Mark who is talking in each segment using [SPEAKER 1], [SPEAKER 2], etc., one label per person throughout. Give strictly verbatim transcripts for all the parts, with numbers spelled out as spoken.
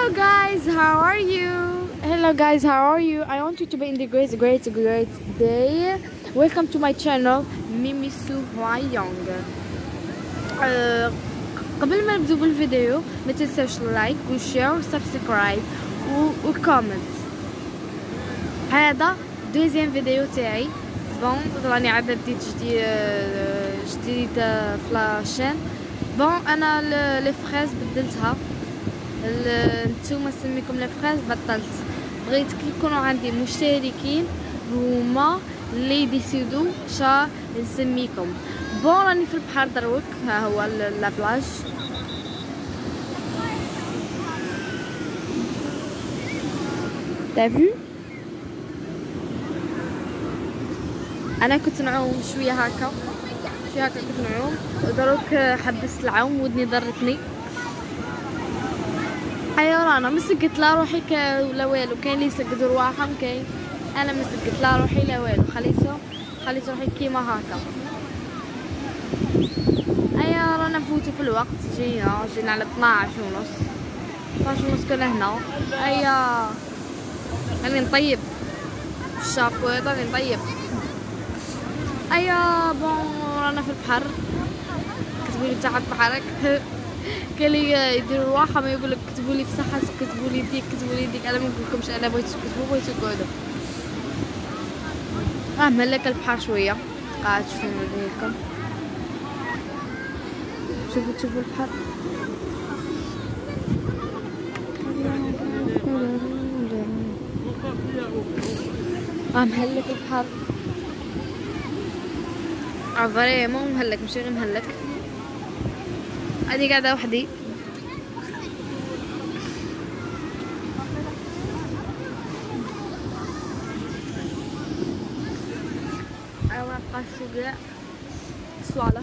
[SPEAKER 1] Hello guys, how are you? Hello guys, how are you? I want you to be in the great, great, great day. Welcome to my channel, Mimisu Hwayong. أه قبل ما نبدو بالفيديو ما تنساوش لايك وشير وسبسكرايب وكومنت. هذا دوزيام فيديو تاعي. بون راني عاد بديت جديد جديد في لاشين. بون انا لي فريز بدلتها، نتوما نسميكم لي فريز بطلت. بغيت كي يكونوا عندي مشتركين هما اللي يديسيدو شا نسميكم. بون راني في البحر دروك، ها هو لا بلاج. تافو انا كنت نعوم شويه هكا شويه هكا كنت نعوم ودروك حبست العوم، ودني ضرتني. ايوا رانا مسكت لا روحي ولا والو، كاين اللي يسقدوا رواحهم، كاين انا مسكت لا روحي لا والو، خليته خليت روحي كيما هكا. ايوا رانا نفوتوا في الوقت، جينا جينا على اثناش ونص اثناش ونص كنا هنا. ايوا راني نطيب الشابو، راني نطيب. ايوا بون رانا في البحر، كتبوا لي تحت بحرك. كاين اللي يديروا رواحهم يقول لك كتبوا لي بصحه، كتبوا لي ديك، كتبوا لي ديك. انا ما نقولكمش، انا بغيت تكتبوا بغيت تقعدوا. اه مهلك البحر شويه، قاعد تشوفوا نوريكم. شوفوا تشوفوا البحر. اه مهلك البحر، اه فريمون مهلك، ماشي غير مهلك. هادي قاعده وحدي. ايوا بقى كاع صوالح.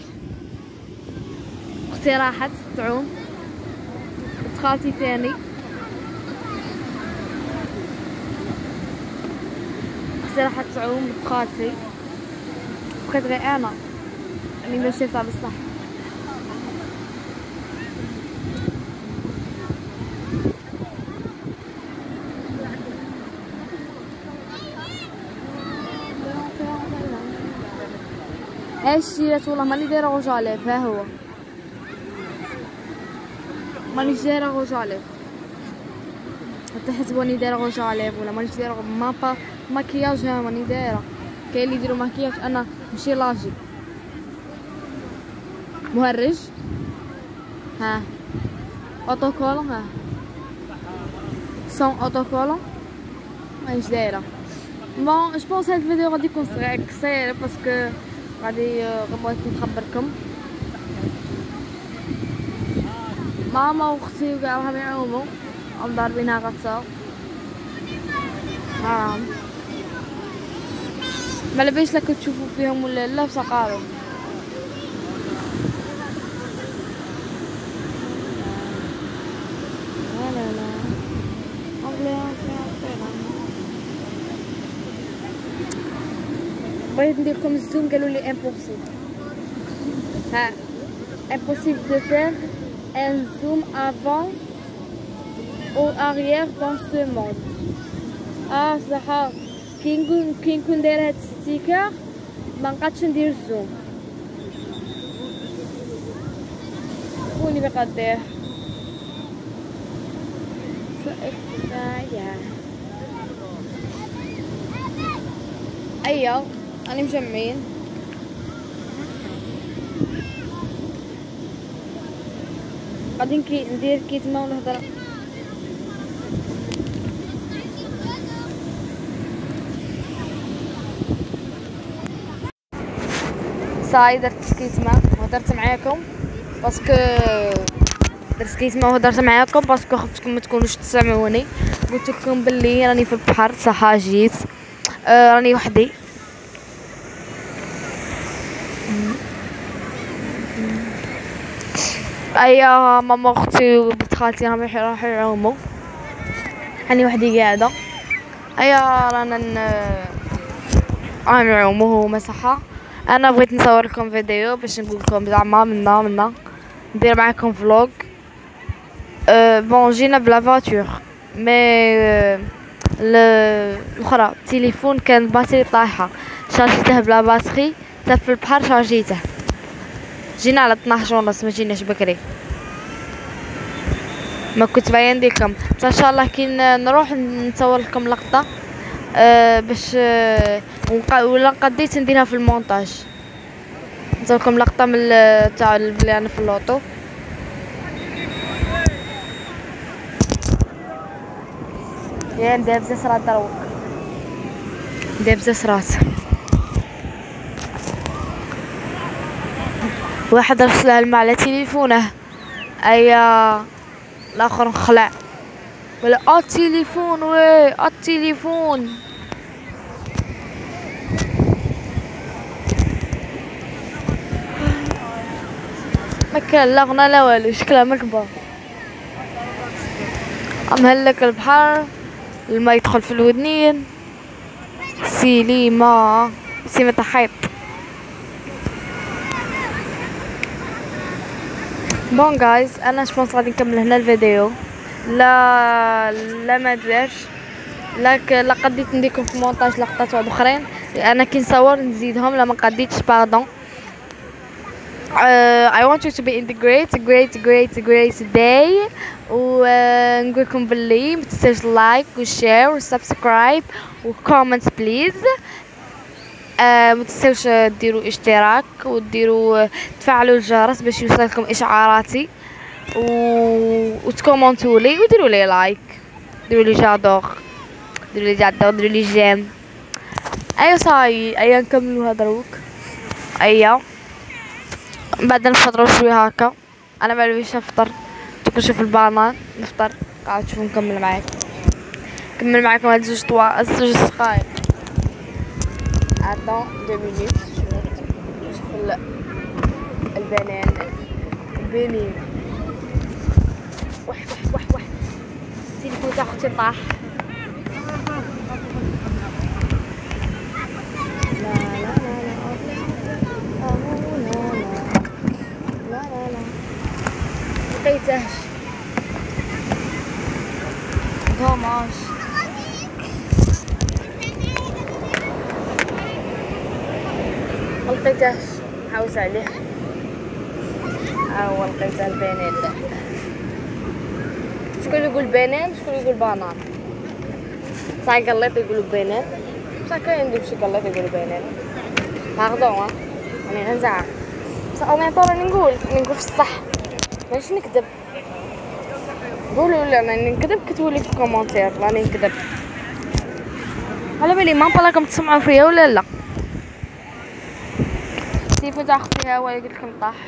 [SPEAKER 1] اختي راحت تعوم، بنت خالتي تاني. اختي راحت تعوم بنت خالتي، بقيت غير انا اللي ما شفتها بصح. ايش شريت والله ماني دايره روج اليف. ها هو مانيش دايره روج اليف، حتى حسبوني دايره روج اليف ولا مانيش دايره مابا مكياج. ها ماني دايره، كاين اللي يديروا مكياج، انا ماشي لاجي مهرج. ها اوتوكولون، ها سون اوتوكولون مانيش دايره. بون جو بونس هاد الفيديو غادي يكون قصير باسكو غادي بغيت نخبركم. ماما واختي وكاع راهم يعوموا، راهم ضاربينها غطسه. هاهم مالبيش لا كتشوفوا فيهم ولا لا، بصح قالوا لا لا لا بغيت ندير لكم الزوم، قالوا لي امبوسيبل. ها امبوسيبل دو فير ان زوم افون او اريير دون سو موند. اه صح، كي نكون كي نكون دايره هاد الستيكر ما نقدش ندير الزوم. شكون اللي بقى دير ايوا راني مجمعين. غادي كي ندير كيتما ونهضر. صاي درت كيتما وهضرت معاكم باسكو درت كيتما وهضرت معاكم باسكو خفتكم ما تكونوش تسمعوني. قلت لكم بلي راني في البحر، صح جيت. آه راني وحدي. ايا ماما اختي وبنت خالتي راهم راحوا يعوموا، راني وحدي قاعده. ايا رانا راهم يعوموا هما صحه. انا بغيت نصور لكم فيديو باش نقول لكم زعما منا منا ندير معكم فلوق. أه بون جينا بلا فاتور مي أه الاخرى التليفون كان الباتري طايحه، شارجيته بلا باتري حتى في البحر شارجيته. جينا على اثناش ونص، ما جيناش بكري، ما كنت باين ديكم. بس ان شاء الله كي نروح نصور لكم لقطه أه باش أه ولا قديت نديرها في المونتاج، نصور لكم لقطه من تاع بلي انا في اللوطو. يا دابزه صرات دروك، دابزه صرات. واحد رسلها الماء على تليفونه، ايا الاخر انخلع ولا اه التليفون وي اه التليفون. ما كان لا غنى لا والو، شكلها مكبر. مهلك البحر، الماء يدخل في الودنين، سيليما سيما تحيط. بون جايز انا شبونس غادي نكمل هنا الفيديو، لا لا ما دبرش لك لا قديت نديكم في مونتاج لقطات واحد اخرين، انا كي نصور نزيدهم لا ما قديتش باردون. Uh, I want you to be in the great great great great day و uh, نقولكم باللي ما تنساوش لايك وشير وسبسكرايب وكومنتس بليز. ما تنساوش ديروا اشتراك وديروا تفعلوا الجرس باش يوصلكم اشعاراتي و... وتكومونتوا لي وديروا لي لايك، ديروا لي جادور، ديروا لي جادور، ديروا لي جيم. ايوا صاي ايا نكملوا دروك. ايوا بعد نفطروا شويه هكا، انا ما نبغيش نفطر، دوك نشوف البانان نفطر قاعد تشوفوا نكمل معاك نكمل معاكم هاد زوج طوا زوج دقايق. اتون دو مينوت نشوف البنان البنين. واحد واحد واحد واحد التليفون تاع اختي طاح. لا لا لا لا لا لقيتهش دوماج. ملقيتهش نحوس عليه. ها هو لقيته البنان. شكون يقول بنان شكون يقول بانان؟ صح قليط يقولوا بنان، بصح كاين اللي ماشي قليط يقولوا بنان. باردون راني غنزعق بصح او ميم طون راني نقول راني نقول في الصح ماشي نكذب. قولوا لي راني نكذب كتبوا لي في الكومونتير راني نكذب. على بالي ما راكم تسمعوا فيا ولا لا. التليفون تاع اختي ها هو اللي قلت لكم طاح.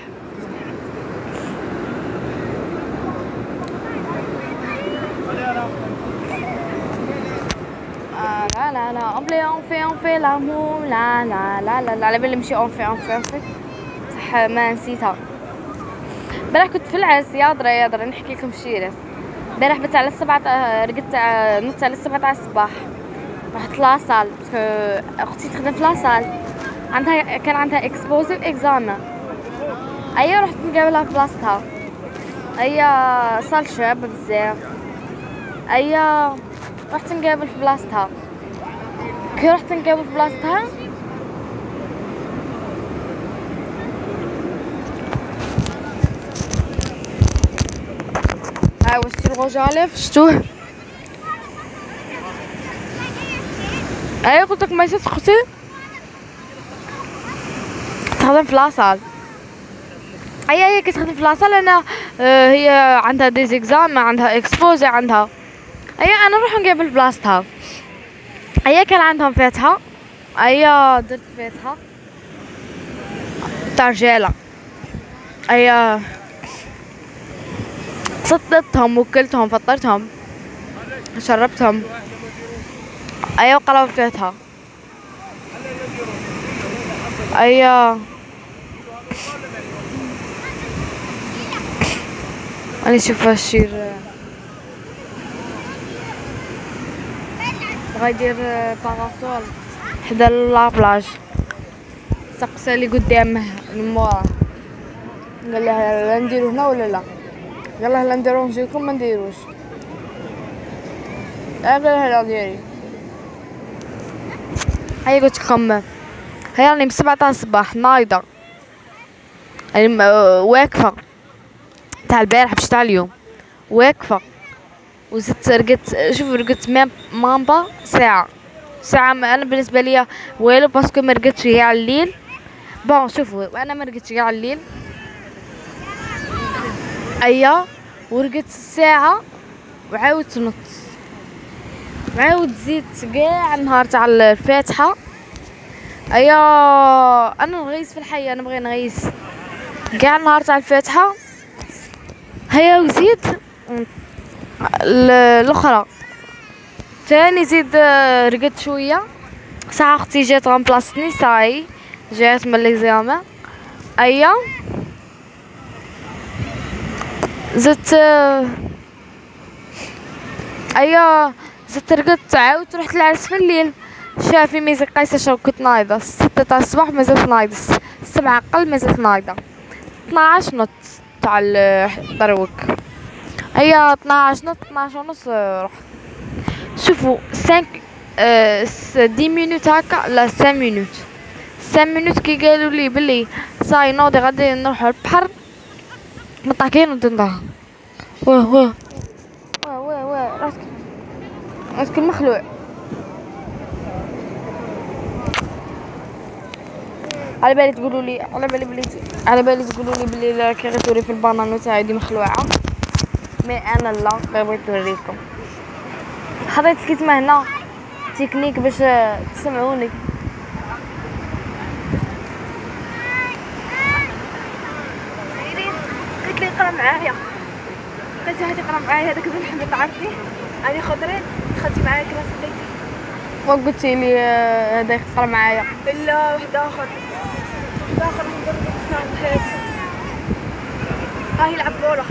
[SPEAKER 1] آه لا لا لا اون بلي اون في اون في لامور لا لا لا لا لا على بالي ماشي اون في اون في اون في صح ما نسيتها. امبارح كنت في العز يا درا يا درا نحكي لكم شي راس. امبارح بت على السبعة رقدت نوضت على السبعة تاع الصباح، رحت لاصال باسكو اختي تخدم في لاصال، عندها كان عندها اكسبوزي واكزامان. ايا رحت نقابلها في بلاصتها. ايا صال شاب بزاف. ايا رحت نقابل في بلاصتها. كي رحت نقابل في بلاصتها ها واش الغوجالف شفتوه. ايا قلت لك ما نسيت اختي تخدم في لاصال. ايا هي كتخدم في لاصال انا آه هي عندها دي زيكزام عندها اكسبوزي عندها. ايا انا نروح نقابل في بلاصتها. ايا كان عندهم فاتحه. ايا درت فاتحه تاع رجاله. ايا صدتهم وكلتهم فطرتهم شربتهم. ايا وقراو فاتحه. ايا راني نشوف الشير بغا يدير باراسول حدا لابلاج. سقسا لي قدامه من موراه قال له لا نديرو هنا ولا لا، يلا هلا نديرونجيكم ما نديروش اغير هلا ديالي. هيا قلت لكم هيا راني من سبعة تاع الصباح نايضة يعني واقفة تاع البارح باش تاع اليوم واقفة وزدت رقدت. شوف رقدت مام مامبا ساعة ساعة. انا بالنسبة ليا والو باسكو ما رقدتش كاع الليل. بون شوفوا انا ما رقدتش كاع الليل ايا ورقدت ساعة وعاودت نط عاود زيدت كاع النهار تاع الفاتحة. ايا انا نغيس في الحياة انا بغي نغيس كاع النهار تاع الفاتحة. هيا وزيد الاخرى تاني زيد رقدت شوية ساعة اختي جات غامبلاصتني صاي جات من ليزيامين. ايا زدت ايا زدت رقدت عاودت رحت للعرس في الليل. شافي ميزة قيسة شو كنت نايضة ستة تاع الصباح مازالت نايضة سبعة قل مازالت نايضة اثناعش نط تاع الدروك. هيا اثناعش نط اثناعش ونص رحت. شوفوا خمسة اه دي مينوت هكا لا خمسة مينوت خمسة مينوت كي قالوا لي بلي صاي نوضي غادي نروحو للبحر مطاكين ونتنضها. واه واه واه واه واه راسك راسك المخلوع. على بالي تقولوا لي على بالي بلي على بالي تقولوا لي بلي راكي غير توري في البانانو تاعي دي مخلوعه مي انا لا غير بغيت نوريكم. حطيت الكتمه هنا تكنيك باش تسمعوني. قلت لي قرا معايا قلت هادي قرا معايا هذاك بن حميد عارفيه راني خضرين خدتي معايا كلاس خليتي وقلتي لي هذا يقرا معايا. لا واحد اخر واحد اخر ندير هيك راه يلعب كوره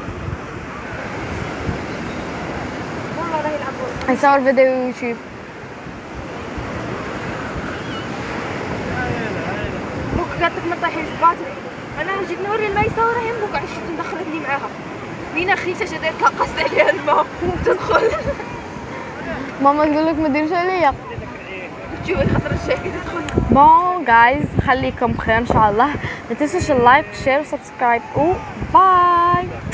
[SPEAKER 1] والله راه يلعب كوره يصور فيديو يوتيوب. بوك قالت لك ما طيحيش باتري انا جيت نوري الميسه وراه يمك عشت دخلتني معاها مين خيتها جا دايره قصد عليها الماء تدخل. ماما تقول لك ما ديرش عليا شوفي خاطر الشاي تدخل. بون جايز خليكم بخير ان شاء الله ما تنسوش اللايك شير وسبسكرايب و باي.